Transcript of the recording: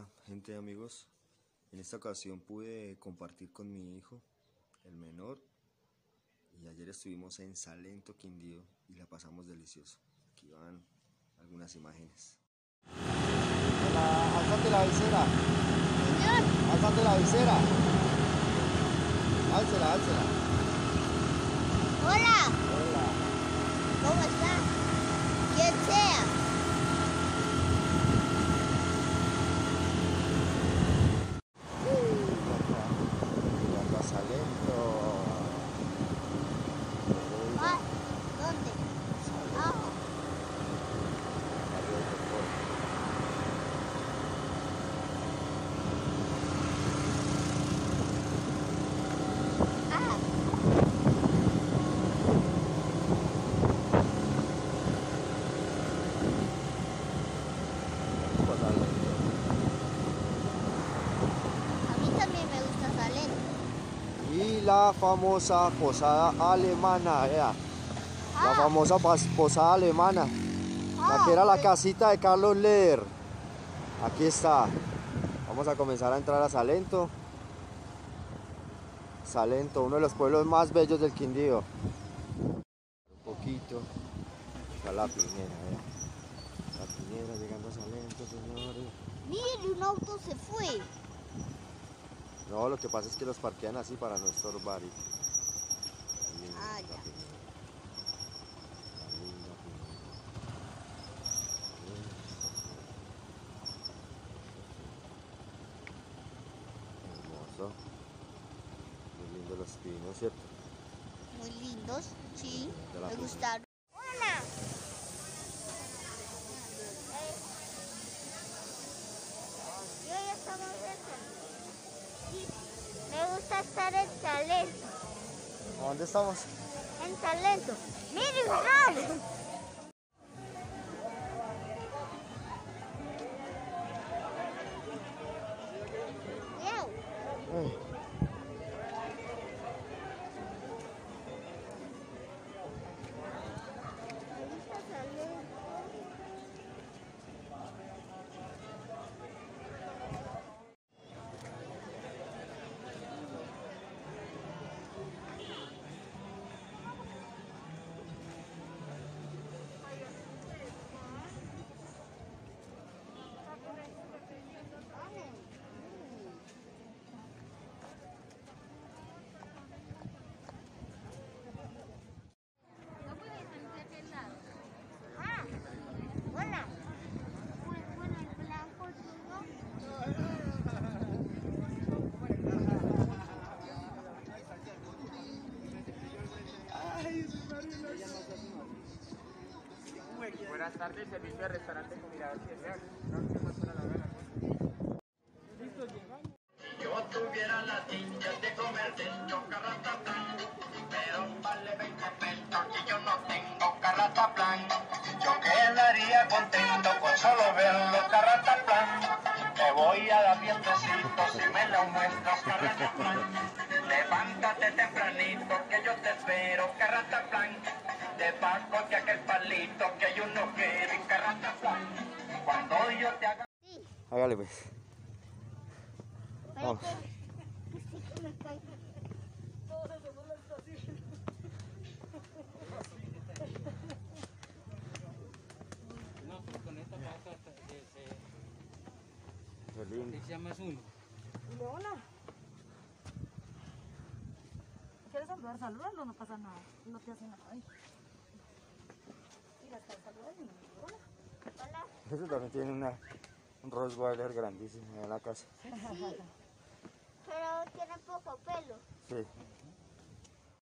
gente, amigos. En esta ocasión pude compartir con mi hijo, el menor, y ayer estuvimos en Salento, Quindío, y la pasamos delicioso. Aquí van algunas imágenes. Alzate la visera. Señor. Alzate la visera. Álcela, álcela. Hola. Hola. ¿Cómo está? Quien sea. Llegando a Salento. Ah, ¿dónde? Abajo. Ah. A mí también me gusta Salento. Y la famosa posada alemana, vea. La famosa posada alemana. La que era la casita de Carlos Leder. Aquí está. Vamos a comenzar a entrar a Salento. Salento, uno de los pueblos más bellos del Quindío. Un poquito. Está la Pinera, vea. La Pinera llegando a Salento, señores. Mire, un auto se fue. No, lo que pasa es que los parquean así para no estorbar. Ah, ya. Hermoso. Muy lindo los pinos, ¿cierto? Muy lindos, sí. De la Me Pinera. gustaron. Hola. Y hoy estamos cerca. Sí. Me gusta estar en Salento. ¿A dónde estamos? En Salento. ¡Mire, un raro! Miau. Me gusta Salento. Ah, hola. Pues bueno, el blanco Buenas tardes, servicio de restaurante con mirador Ciudad. Yo tuviera las dichas de comer dentro carrataplan, pero vale 20 pesos que yo no tengo carrataplan. Yo quedaría contento con solo verlo carrataplan. Te voy a dar 10 pesitos si me lo muestras carrataplan. Levántate tempranito que yo te espero carrataplan. Te pago que aquel palito que yo no quiero carrataplan. Cuando yo te haga... sí. Hágale pues. Vamos. Que sí que me caiga. No, pero con esta pata Qué lindo. se llama uno. Leona. ¿Quieres saludar? Salúdalo, no pasa nada. No te hace nada. Ay. Mira, está saludando. Hola. Hola. Eso también tiene un Rottweiler grandísimo en la casa. Sí. Pero tiene poco pelo. Sí.